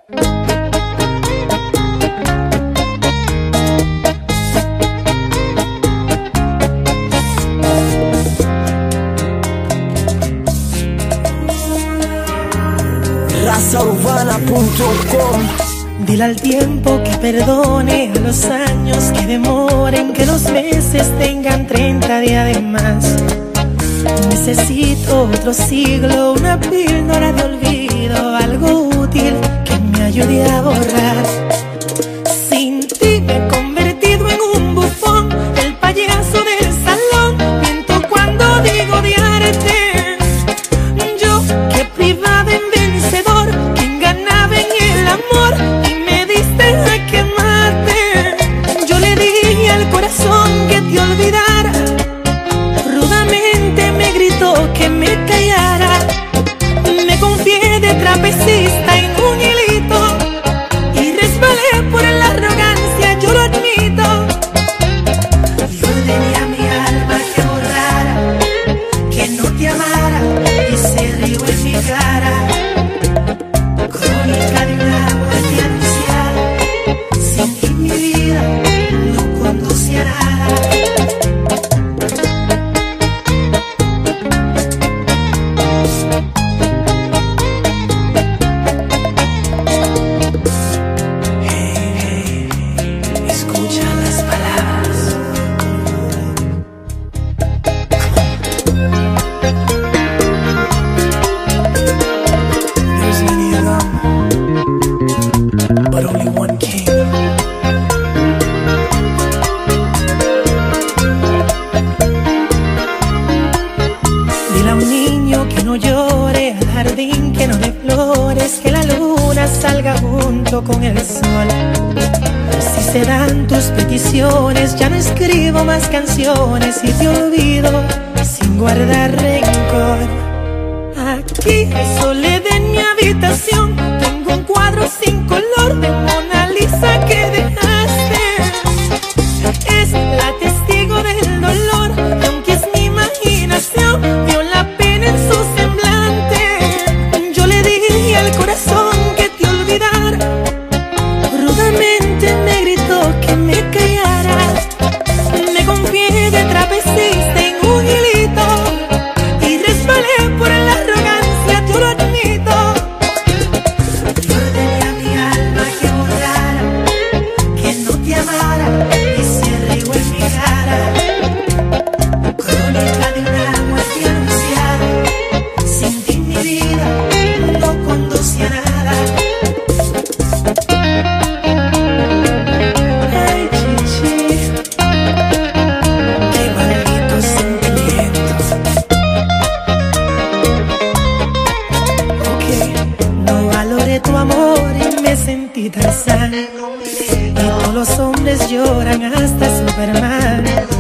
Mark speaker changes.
Speaker 1: RazaUrbana.com.
Speaker 2: Dile al tiempo que perdone, a los años que demoren, que los meses tengan 30 días de más. Necesito otro siglo, una píldora de olvido, algo útil que me ayude a borrar. Sin ti me he convertido en un bufón, el payaso del salón. Miento cuando digo odiarte. Yo que privaba en vencedor, quien ganaba en el amor, y me diste a quemarte. Yo le dije al corazón que te olvidara, rudamente me gritó que me callara. Me confié de trapecista en un hilito y resbalé por la arrogancia, yo lo admito. Y ordené a mi alma que borrara, que no te amara, y se rió en mi cara. Crónica de una muerte anunciada, sin ti mi vida no conduce a nada. Escucha las palabras. There's many of them, but only one king. Dile a un niño que no llore, al jardín que no dé flores, que la luna salga junto con el sol. Si se dan tus peticiones, ya no escribo más canciones y te olvido sin guardar rencor. Aquí hay soledad en mi habitación, tengo un cuadro sin color de Mona Lisa que dejaste. Es la testigo del dolor, y aunque es mi imaginación, vio la pena en su semblante. Yo le dije al corazón que te olvidara, rudamente me gritó que me callara. Me confié de trapecista en un hilito y resbalé por la arrogancia, yo lo admito. Y ordené a mi alma que borrara, que no te amara, y se rió en mi cara. Crónica de una muerte anunciada, sin ti mi vida no conduce a nada. Ay, chichi, qué maldito sentimiento. Ok, no valoré tu amor y me sentí Tarzán, y todos los hombres lloran hasta Superman.